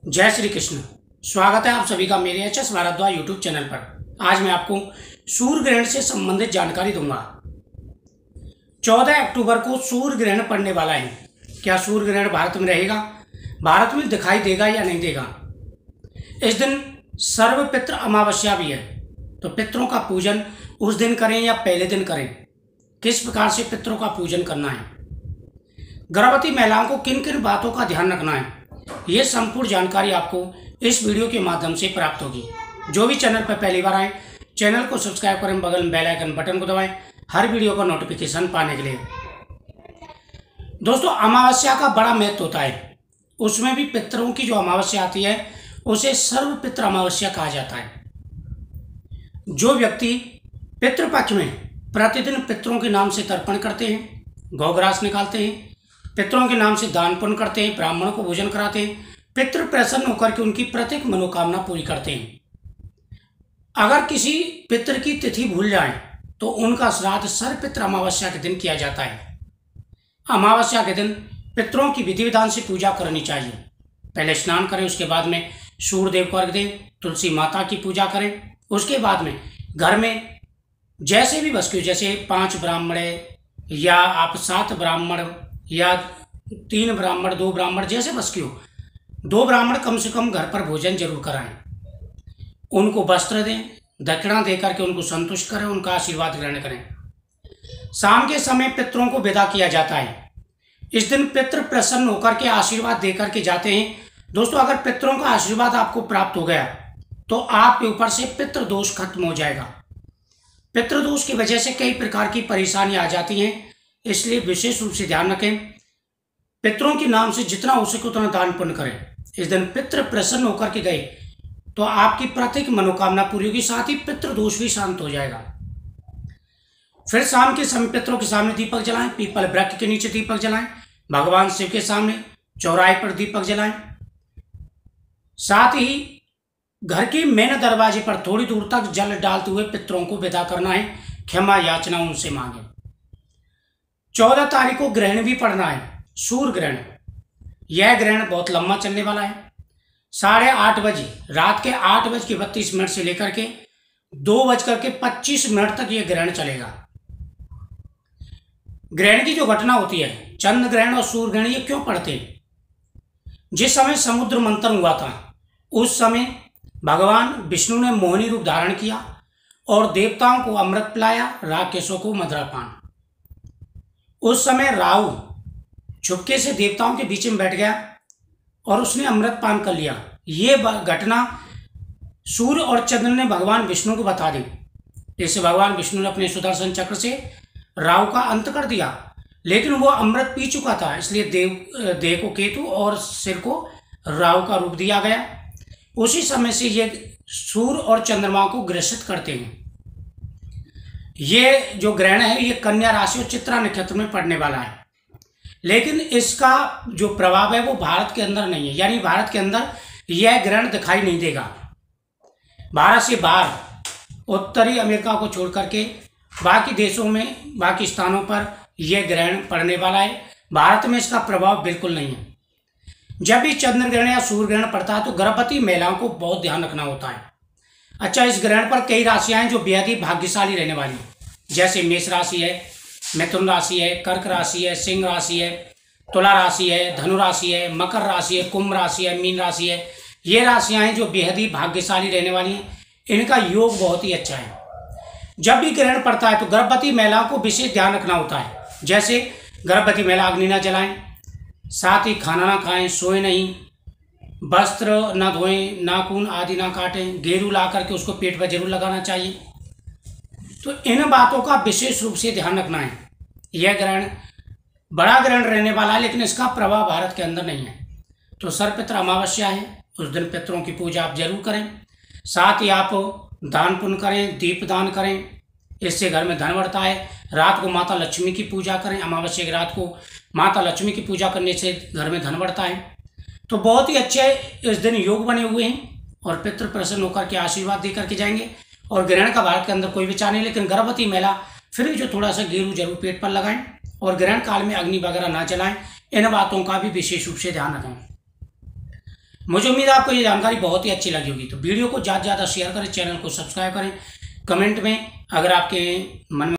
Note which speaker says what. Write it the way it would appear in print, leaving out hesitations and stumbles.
Speaker 1: जय श्री कृष्ण। स्वागत है आप सभी का मेरे एचएस भारद्वाज यूट्यूब चैनल पर। आज मैं आपको सूर्य ग्रहण से संबंधित जानकारी दूंगा। 14 अक्टूबर को सूर्य ग्रहण पड़ने वाला है। क्या सूर्य ग्रहण भारत में रहेगा, भारत में दिखाई देगा या नहीं देगा? इस दिन सर्वपितृ अमावस्या भी है, तो पितरों का पूजन उस दिन करें या पहले दिन करें? किस प्रकार से पितरों का पूजन करना है? गर्भवती महिलाओं को किन किन बातों का ध्यान रखना है, ये संपूर्ण जानकारी आपको इस वीडियो के माध्यम से प्राप्त होगी। जो भी चैनल पर पहली बार आए, चैनल को सब्सक्राइब करें, बगल में बेल आइकन बटन को दबाएं हर वीडियो का नोटिफिकेशन पाने के लिए। दोस्तों, अमावस्या का बड़ा महत्व होता है। उसमें भी पितरों की जो अमावस्या आती है उसे सर्वपितृ अमावस्या कहा जाता है। जो व्यक्ति पितृपक्ष में प्रतिदिन पितरों के नाम से तर्पण करते हैं, गौग्रास निकालते हैं, पितरों के नाम से दान पुण्य करते हैं, ब्राह्मणों को भोजन कराते हैं, पितृ प्रसन्न होकर के उनकी प्रत्येक मनोकामना पूरी करते हैं। अगर किसी पितृ की तिथि भूल जाए तो उनका श्राद्ध सर्वपितृ अमावस्या के दिन किया जाता है। अमावस्या के दिन पितरों की विधि विधान से पूजा करनी चाहिए। पहले स्नान करें, उसके बाद में सूर्यदेव को अर्घ्य दें, तुलसी माता की पूजा करें। उसके बाद में घर में जैसे भी वस्तु, जैसे 5 ब्राह्मण या आप 7 ब्राह्मण या 3 ब्राह्मण, 2 ब्राह्मण, जैसे बस की हो, 2 ब्राह्मण कम से कम घर पर भोजन जरूर कराएं। उनको वस्त्र दें, दक्षिणा देकर के उनको संतुष्ट करें, उनका आशीर्वाद ग्रहण करें। शाम के समय पितरों को विदा किया जाता है। इस दिन पितृ प्रसन्न होकर के आशीर्वाद देकर के जाते हैं। दोस्तों, अगर पितरों का आशीर्वाद आपको प्राप्त हो गया तो आपके ऊपर से पितृ दोष खत्म हो जाएगा। पितृदोष की वजह से कई प्रकार की परेशानी आ जाती हैं, इसलिए विशेष रूप से ध्यान रखें। पितरों के नाम से जितना हो सके उतना दान पुण्य करें। इस दिन पितृ प्रसन्न होकर के गए तो आपकी प्रत्येक मनोकामना पूरी होगी, साथ ही पितृ दोष भी शांत हो जाएगा। फिर शाम के समय पितरों के सामने दीपक जलाएं, पीपल वृक्ष के नीचे दीपक जलाएं, भगवान शिव के सामने चौराहे पर दीपक जलाएं। साथ ही घर के मेन दरवाजे पर थोड़ी दूर तक जल डालते हुए पितरों को विदा करना है, क्षमा याचना उनसे मांगे। 14 तारीख को ग्रहण भी पड़ना है, सूर्य ग्रहण। यह ग्रहण बहुत लंबा चलने वाला है। 8:30 बजे, रात के 8:32 से लेकर के 2:25 तक यह ग्रहण चलेगा। ग्रहण की जो घटना होती है, चंद्र ग्रहण और सूर्य ग्रहण, ये क्यों पड़ते हैं? जिस समय समुद्र मंथन हुआ था उस समय भगवान विष्णु ने मोहिनी रूप धारण किया और देवताओं को अमृत पिलाया, राक्षसों को मदिरापान। उस समय राहु चुपके से देवताओं के बीच में बैठ गया और उसने अमृत पान कर लिया। ये घटना सूर्य और चंद्र ने भगवान विष्णु को बता दी। इससे भगवान विष्णु ने अपने सुदर्शन चक्र से राहु का अंत कर दिया, लेकिन वो अमृत पी चुका था, इसलिए देह को केतु और सिर को राहु का रूप दिया गया। उसी समय से ये सूर्य और चंद्रमा को ग्रसित करते हैं। ये जो ग्रहण है ये कन्या राशि और चित्रा नक्षत्र में पड़ने वाला है, लेकिन इसका जो प्रभाव है वो भारत के अंदर नहीं है, यानी भारत के अंदर यह ग्रहण दिखाई नहीं देगा। भारत से बाहर उत्तरी अमेरिका को छोड़ करके बाकी देशों में, बाकी स्थानों पर यह ग्रहण पड़ने वाला है। भारत में इसका प्रभाव बिल्कुल नहीं है। जब भी चंद्र ग्रहण या सूर्य ग्रहण पड़ता है तो गर्भवती महिलाओं को बहुत ध्यान रखना होता है। अच्छा, इस ग्रहण पर कई राशियां हैं जो बेहद ही भाग्यशाली रहने वाली हैं, जैसे मेष राशि है, मिथुन राशि है, कर्क राशि है, सिंह राशि है, तुला राशि है, धनु राशि है, मकर राशि है, कुंभ राशि है, मीन राशि है। ये राशियां हैं जो बेहद ही भाग्यशाली रहने वाली हैं। इनका योग बहुत ही अच्छा है। जब भी ग्रहण पड़ता है तो गर्भवती महिलाओं को विशेष ध्यान रखना होता है, जैसे गर्भवती महिला अग्नि न जलाएं, साथ ही खाना ना खाएं, सोए नहीं, वस्त्र ना धोएं, नाखून आदि ना काटें, गेरू ला करके उसको पेट पर जरूर लगाना चाहिए। तो इन बातों का विशेष रूप से ध्यान रखना है। यह ग्रहण बड़ा ग्रहण रहने वाला है, लेकिन इसका प्रभाव भारत के अंदर नहीं है। तो सर्वपितृ अमावस्या है, उस दिन पितरों की पूजा आप जरूर करें। साथ ही आप दान पुण्य करें, दीप दान करें, इससे घर में धन बढ़ता है। रात को माता लक्ष्मी की पूजा करें, अमावस्या की रात को माता लक्ष्मी की पूजा करने से घर में धन बढ़ता है। तो बहुत ही अच्छे इस दिन योग बने हुए हैं और पितृ प्रसन्न होकर के आशीर्वाद दे करके जाएंगे। और ग्रहण का भारत के अंदर कोई विचार नहीं, लेकिन गर्भवती महिला फिर भी जो थोड़ा सा गेरू जरूर पेट पर लगाएं और ग्रहण काल में अग्नि वगैरह ना जलाएं। इन बातों का भी विशेष रूप से ध्यान रखें। मुझे उम्मीद है आपको ये जानकारी बहुत ही अच्छी लगी होगी। तो वीडियो को ज़्यादा से ज़्यादा शेयर करें, चैनल को सब्सक्राइब करें। कमेंट में अगर आपके मन में